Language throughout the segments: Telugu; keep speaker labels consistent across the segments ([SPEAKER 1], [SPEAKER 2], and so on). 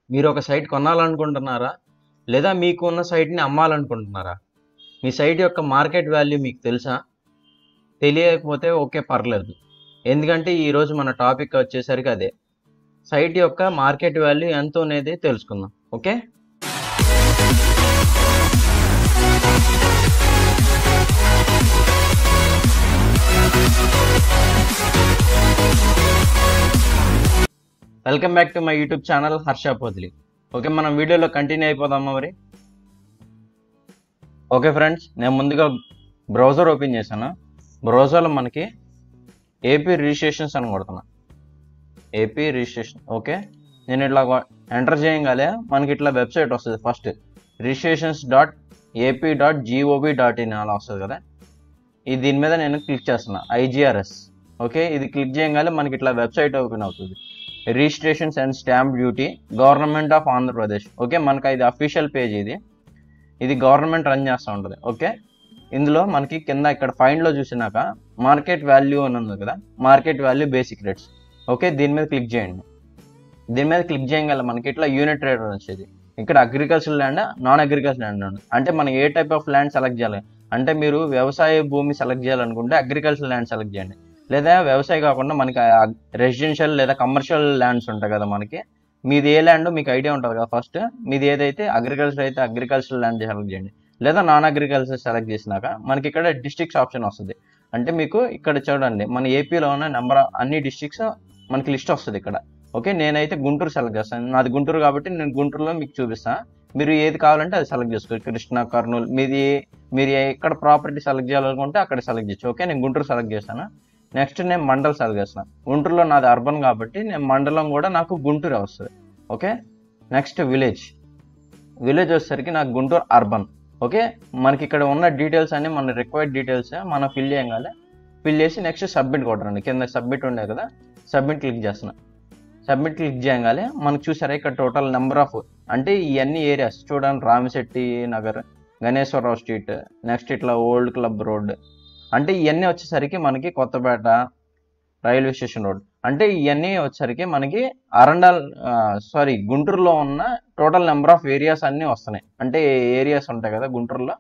[SPEAKER 1] మీరు ఒక సైట్ కొనాలనుకుంటున్నారా? లేదా మీకు ఉన్న సైట్‌ని అమ్మాలనుకుంటున్నారా? మీ సైట్ యొక్క మార్కెట్ వాల్యూ మీకు తెలుసా? తెలియకపోతే ఓకే, పర్లేదు. ఎందుకంటే ఈరోజు మన టాపిక్ వచ్చేసరికి అదే. సైట్ యొక్క మార్కెట్ వాల్యూ ఎంతో అనేది తెలుసుకుందాం. Okay? Welcome back to my YouTube channel Harsha Podili. Okay, మనం వీడియోలో కంటిన్యూ అయిపోదామా మరి? ఓకే ఫ్రెండ్స్, నేను ముందుగా బ్రౌజర్ ఓపెన్ చేశాను. బ్రౌజర్లో మనకి ఏపీ రిజిస్ట్రేషన్స్ అని కొడుతున్నా. AP registration. ఓకే, నేను ఇట్లా ఎంటర్ చేయగానే మనకి ఇట్లా వెబ్సైట్ వస్తుంది. ఫస్ట్ registrations.ap.gov.in అలా వస్తుంది కదా. దీని మీద నేను క్లిక్ చేస్తున్నా. IGRS. ఓకే, ఇది క్లిక్ చేయగానే మనకి ఇట్లా వెబ్సైట్ ఓపెన్ అవుతుంది. Registrations and stamp duty, government of Andhra Pradesh. Okay, మనకి ఇది అఫీషియల్ పేజ్. ఇది గవర్నమెంట్ రన్ చేస్తూ ఉంటుంది. ఓకే, ఇందులో మనకి కింద ఇక్కడ ఫైండ్లో చూసినాక మార్కెట్ వాల్యూ అని ఉంది కదా, market value basic rates. Okay, దీని మీద క్లిక్ చేయండి. దీని మీద క్లిక్ చేయగల మనకి ఇట్లా యూనిట్ రేట్ వచ్చేది. ఇక్కడ agriculture land, non agriculture land అంటే మనం ఏ టైప్ ఆఫ్ ల్యాండ్ సెలెక్ట్ చేయాలి అంటే, మీరు వ్యవసాయ భూమి సెలెక్ట్ చేయాలనుకుంటే అగ్రికల్చర్ ల్యాండ్ సెలెక్ట్ చేయండి. లేదా వ్యవసాయం కాకుండా మనకి రెసిడెన్షియల్ లేదా కమర్షియల్ ల్యాండ్స్ ఉంటాయి కదా మనకి, మీది ఏ ల్యాండ్ మీకు ఐడియా ఉంటుంది కదా. ఫస్ట్ మీది ఏదైతే అగ్రికల్చర్ అయితే అగ్రికల్చర్ ల్యాండ్ సెలెక్ట్ చేయండి. లేదా నాన్ అగ్రికల్చర్ సెలెక్ట్ చేసినాక మనకి ఇక్కడ డిస్ట్రిక్ట్స్ ఆప్షన్ వస్తుంది. అంటే మీకు ఇక్కడ చూడండి, మన ఏపీలో ఉన్న నెంబర్ అన్ని డిస్ట్రిక్ట్స్ మనకి లిస్ట్ వస్తుంది ఇక్కడ. ఓకే, నేనైతే గుంటూరు సెలెక్ట్ చేస్తాను. నాది గుంటూరు కాబట్టి నేను గుంటూరులో మీకు చూపిస్తాను. మీరు ఏది కావాలంటే అది సెలెక్ట్ చేసుకోవచ్చు. కృష్ణా, కర్నూలు, మీరు ఎక్కడ ప్రాపర్టీ సెలెక్ట్ చేయాలనుకుంటే అక్కడ సెలెక్ట్ చేయొచ్చు. ఓకే, నేను గుంటూరు సెలెక్ట్ చేస్తాను. నెక్స్ట్ నేను మండల్ సెలెక్ట్ చేస్తాను. గుంటూరులో నాది అర్బన్ కాబట్టి నేను మండలం కూడా నాకు గుంటూరు వస్తుంది. ఓకే, నెక్స్ట్ విలేజ్ వచ్చేసరికి నాకు గుంటూరు అర్బన్. ఓకే, మనకి ఇక్కడ ఉన్న డీటెయిల్స్ అన్ని మన రిక్వైర్డ్ డీటెయిల్స్ మనం ఫిల్ చేయగాలి. ఫిల్ చేసి నెక్స్ట్ సబ్మిట్ కొట్టండి. కింద సబ్మిట్ ఉండే కదా, సబ్మిట్ క్లిక్ చేస్తున్నా. సబ్మిట్ క్లిక్ చేయగాలి మనకు చూసారా ఇక్కడ టోటల్ నెంబర్ ఆఫ్ అంటే ఇవన్నీ ఏరియాస్ చూడండి. రామిశెట్టి నగర్, గణేశ్వరరావు స్ట్రీట్, నెక్స్ట్ ఇట్లా ఓల్డ్ క్లబ్ రోడ్, అంటే ఇవన్నీ వచ్చేసరికి మనకి కొత్తపేట రైల్వే స్టేషన్ రోడ్, అంటే ఇవన్నీ వచ్చేసరికి మనకి గుంటూరులో ఉన్న టోటల్ నెంబర్ ఆఫ్ ఏరియాస్ అన్నీ వస్తున్నాయి. అంటే ఏరియాస్ ఉంటాయి కదా గుంటూరులో,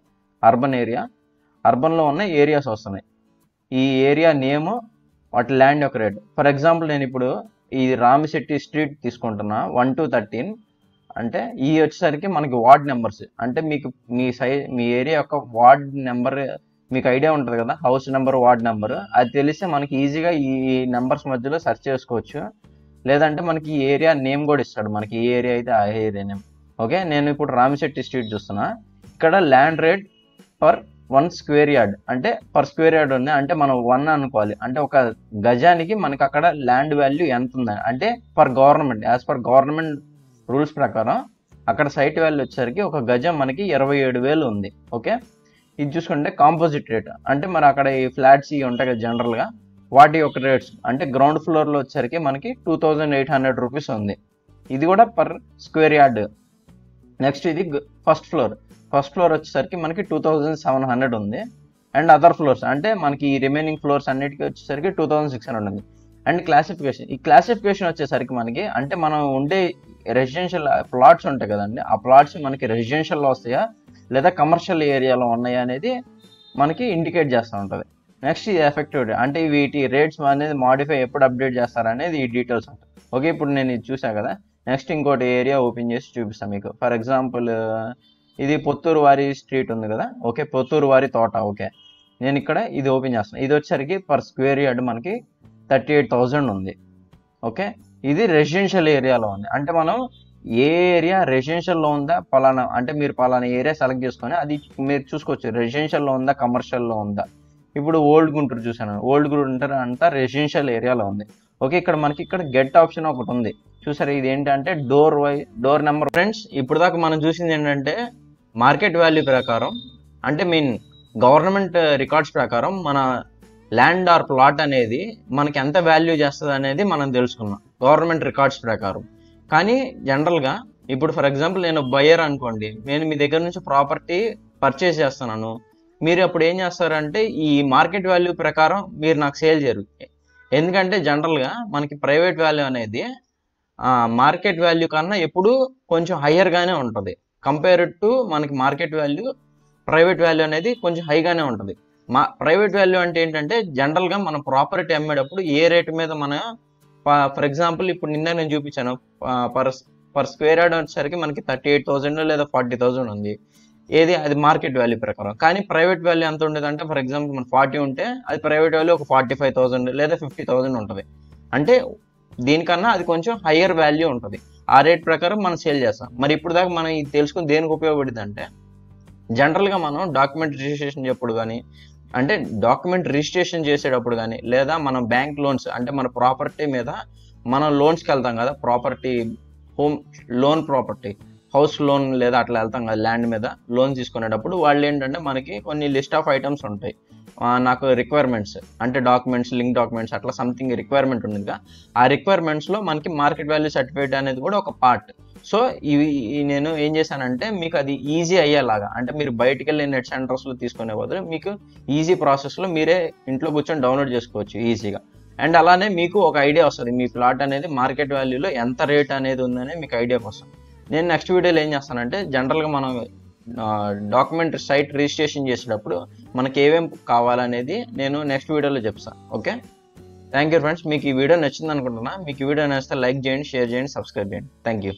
[SPEAKER 1] అర్బన్లో ఉన్న ఏరియాస్ వస్తున్నాయి. ఈ ఏరియా నేము, వాటి ల్యాండ్ యొక్క రేట్. ఫర్ ఎగ్జాంపుల్ నేను ఇప్పుడు ఈ రామిశెట్టి స్ట్రీట్ తీసుకుంటున్నా 1 to 13. అంటే ఈ వచ్చేసరికి మనకి వార్డ్ నెంబర్స్. అంటే మీకు మీ ఏరియా యొక్క వార్డ్ నెంబర్ మీకు ఐడియా ఉంటుంది కదా, హౌస్ నెంబర్, వార్డ్ నెంబర్. అది తెలిస్తే మనకి ఈజీగా ఈ నెంబర్స్ మధ్యలో సెర్చ్ చేసుకోవచ్చు. లేదంటే మనకి ఈ ఏరియా నేమ్ కూడా ఇస్తాడు, మనకి ఏ ఏరియా అయితే ఆ ఏరియా నేమ్. ఓకే, నేను ఇప్పుడు రామిశెట్టి స్ట్రీట్ చూస్తున్నా. ఇక్కడ land rate per 1 square yard, అంటే పర్ స్క్వేర్ యార్డ్ ఉంది. అంటే మనం 1 అనుకోవాలి. అంటే ఒక గజానికి మనకి అక్కడ ల్యాండ్ వాల్యూ ఎంత ఉందని, అంటే per government, as per government rules ప్రకారం అక్కడ సైట్ వాల్యూ వచ్చేసరికి ఒక గజం మనకి 27,000 ఉంది. ఓకే, ఇది చూసుకుంటే కాంపోజిట్ రేట్, అంటే మరి అక్కడ ఈ ఫ్లాట్స్ ఇవి ఉంటాయి కదా జనరల్గా, వాటి యొక్క రేట్స్. అంటే గ్రౌండ్ ఫ్లోర్లో వచ్చేసరికి మనకి 2,800 రూపీస్ ఉంది. ఇది కూడా పర్ స్క్వేర్ యార్డ్. నెక్స్ట్ ఇది ఫస్ట్ ఫ్లోర్ వచ్చేసరికి మనకి 2,700 ఉంది. అండ్ అదర్ ఫ్లోర్స్ అంటే మనకి ఈ రిమైనింగ్ ఫ్లోర్స్ అన్నిటికీ వచ్చేసరికి 2,600 ఉంది. అండ్ క్లాసిఫికేషన్, ఈ క్లాసిఫికేషన్ వచ్చేసరికి మనకి అంటే మనం ఉండే రెసిడెన్షియల్ ప్లాట్స్ ఉంటాయి కదండి, ఆ ప్లాట్స్ మనకి రెసిడెన్షియల్లో వస్తాయా లేదా కమర్షియల్ ఏరియాలో ఉన్నాయా అనేది మనకి ఇండికేట్ చేస్తూ ఉంటుంది. నెక్స్ట్ ఇది ఎఫెక్టివ్, అంటే వీటి రేట్స్ అనేది మాడిఫై ఎప్పుడు అప్డేట్ చేస్తారనేది ఈ డీటెయిల్స్ ఉంటాయి. ఓకే, ఇప్పుడు నేను ఇది చూసా కదా. నెక్స్ట్ ఇంకోటి ఏరియా ఓపెన్ చేసి చూపిస్తాను మీకు. ఫర్ ఎగ్జాంపుల్ ఇది పొత్తూరు వారి స్ట్రీట్ ఉంది కదా. ఓకే, పొత్తూరు వారి తోట. ఓకే, నేను ఇక్కడ ఇది ఓపెన్ చేస్తాను. ఇది వచ్చేసరికి పర్ స్క్వేర్ యార్డ్ మనకి 38,000 ఉంది. ఓకే, ఇది రెసిడెన్షియల్ ఏరియాలో ఉంది. అంటే మనం ఏ ఏరియా రెసిడెన్షియల్లో ఉందా పలానా, అంటే మీరు పలానా ఏరియా సెలెక్ట్ చేసుకొని అది మీరు చూసుకోవచ్చు. రెసిడెన్షియల్లో ఉందా, కమర్షియల్లో ఉందా. ఇప్పుడు ఓల్డ్ గుంటూరు చూసాను, ఓల్డ్ గుంటూరు అంతా రెసిడెన్షియల్ ఏరియాలో ఉంది. ఓకే, ఇక్కడ మనకి ఇక్కడ గెట్ ఆప్షన్ ఒకటి ఉంది చూసారా. ఇది ఏంటంటే డోర్ నెంబర్. ఫ్రెండ్స్, ఇప్పుడు దాకా మనం చూసింది ఏంటంటే మార్కెట్ వాల్యూ ప్రకారం, అంటే గవర్నమెంట్ రికార్డ్స్ ప్రకారం మన ల్యాండ్ ఆర్ ప్లాట్ అనేది మనకి ఎంత వాల్యూ చేస్తుంది అనేది మనం తెలుసుకున్నాం గవర్నమెంట్ రికార్డ్స్ ప్రకారం. కానీ జనరల్గా ఇప్పుడు ఫర్ ఎగ్జాంపుల్ నేను బయ్యర్ అనుకోండి, నేను మీ దగ్గర నుంచి ప్రాపర్టీ పర్చేస్ చేస్తున్నాను. మీరు అప్పుడు ఏం చేస్తారంటే ఈ మార్కెట్ వాల్యూ ప్రకారం మీరు నాకు సేల్ చేయరు. ఎందుకంటే జనరల్గా మనకి ప్రైవేట్ వాల్యూ అనేది మార్కెట్ వాల్యూ కన్నా ఎప్పుడు కొంచెం హయ్యర్గానే ఉంటుంది. కంపేర్డ్ టు మనకి మార్కెట్ వాల్యూ, ప్రైవేట్ వాల్యూ అనేది కొంచెం హైగానే ఉంటుంది. ప్రైవేట్ వాల్యూ అంటే ఏంటంటే జనరల్గా మనం ప్రాపర్టీ అమ్మేటప్పుడు ఏ రేటు మీద మన ఫర్ ఎగ్జాంపుల్ ఇప్పుడు నిన్న నేను చూపించాను, పర్ స్క్వేర్ యార్డ్ వచ్చేసరికి మనకి 38,000 లేదా 40,000 ఉంది. ఏది అది మార్కెట్ వాల్యూ ప్రకారం. కానీ ప్రైవేట్ వాల్యూ ఎంత ఉండేది అంటే ఫర్ ఎగ్జాంపుల్ మన 40 ఉంటే అది ప్రైవేట్ వాల్యూ ఒక 45,000 లేదా 50,000 ఉంటుంది. అంటే దీనికన్నా అది కొంచెం హయ్యర్ వాల్యూ ఉంటుంది. ఆ రేట్ ప్రకారం మనం సేల్ చేస్తాం. మరి ఇప్పుడు దాకా మనం ఇది తెలుసుకుని దేనికి ఉపయోగపడింది అంటే జనరల్గా మనం డాక్యుమెంట్ రిజిస్ట్రేషన్ చేసేటప్పుడు కానీ, అంటే డాక్యుమెంట్ రిజిస్ట్రేషన్ చేసేటప్పుడు కానీ, లేదా మనం బ్యాంక్ లోన్స్ అంటే మన ప్రాపర్టీ మీద మనం లోన్స్కి వెళ్తాం కదా, property home loan, property house loan లేదా అట్లా వెళ్తాం కదా, ల్యాండ్ మీద లోన్ తీసుకునేటప్పుడు వాళ్ళు ఏంటంటే మనకి కొన్ని లిస్ట్ ఆఫ్ ఐటమ్స్ ఉంటాయి. నాకు రిక్వైర్మెంట్స్ అంటే డాక్యుమెంట్స్, లింక్ డాక్యుమెంట్స్ అట్లా సంథింగ్ రిక్వైర్మెంట్ ఉండేదిగా. ఆ రిక్వైర్మెంట్స్లో మనకి మార్కెట్ వాల్యూ సర్టిఫికేట్ అనేది కూడా ఒక పార్ట్. సో ఇవి నేను ఏం చేశానంటే మీకు అది ఈజీ అయ్యేలాగా, అంటే మీరు బయటికి వెళ్ళి నెట్ సెంటర్స్లో తీసుకునే బదులు మీకు ఈజీ ప్రాసెస్లో మీరే ఇంట్లో కూర్చొని డౌన్లోడ్ చేసుకోవచ్చు ఈజీగా. అండ్ అలానే మీకు ఒక ఐడియా వస్తుంది మీ ప్లాట్ అనేది మార్కెట్ వాల్యూలో ఎంత రేట్ అనేది ఉందనే మీకు ఐడియా వస్తుంది. నేను నెక్స్ట్ వీడియోలో ఏం చేస్తానంటే జనరల్గా మనం డాక్యుమెంట్ సైట్ రిజిస్ట్రేషన్ చేసేటప్పుడు మనకి ఏమేమి కావాలనేది నేను నెక్స్ట్ వీడియోలో చెప్తాను. Okay, thank you friends. మీకు ఈ వీడియో నచ్చింది అనుకుంటున్నా. మీకు ఈ వీడియో నచ్చితే లైక్ చేయండి, షేర్ చేయండి, సబ్స్క్రైబ్ చేయండి. Thank you.